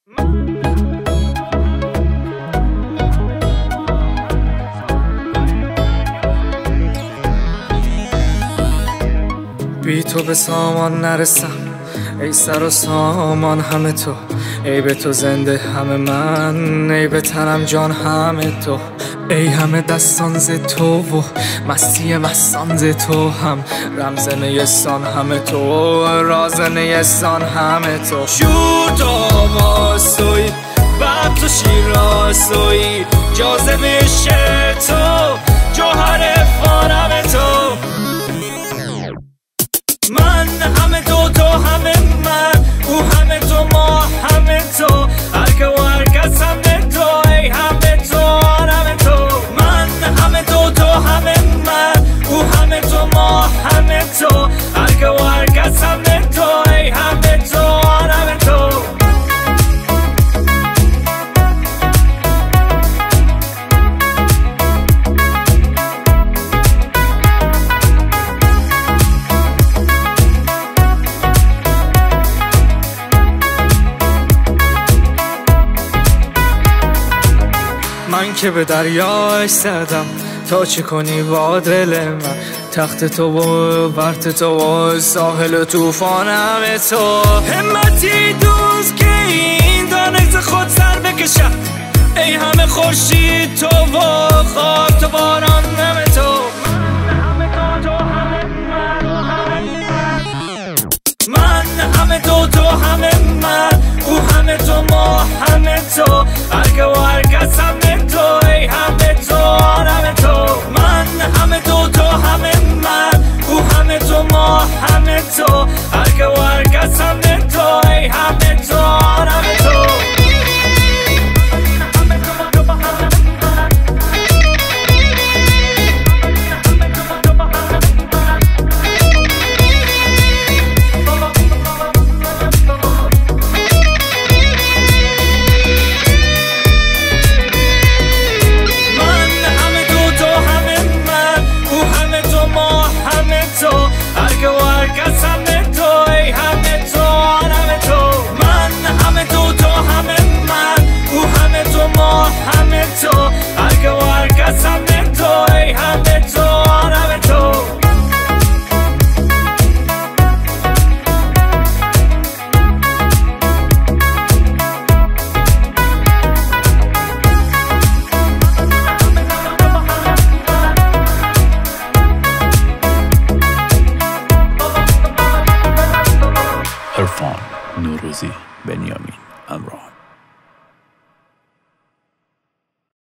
بی تو به سامان نرسم، ای سر و سامان همه تو، ای به تو زنده همه من، ای به تنم جان همه تو، ای همه دستان ز تو و مستی مستان ز تو، هم رمز نیستان همه تو، راز نیستان همه تو. شور تو آواز توی، بب تو شیراز توی، جاذبه شعر تو، جوهر فانم تو. من همه تو همه من، او همه تو ما همه تو، هرکه و هرکس همه تو، ای همه تو همه تو. من همه تو همه من، او همه تو ما همه تو، هرکه و هرکس همه تو، ای همه تو همه تو. من که به دریاش زدم تا چی کنی با دل من، تخت تو و برت تو و ساحل توفان همه تو. همتی دوست که این دانه ز خود سر بکشم، ای همه خورشید تو و خاک تو باران همه تو. من همه تو همه من، او همه تو ما همه تو، هرکه و هرکس همه تو، ای همه تو همه تو. من همه تو همه من، او همه تو ما همه تو، هرکه و هرکس همه تو، ای همه تو همه تو. عرفان نوروزی، بنیامین همراه.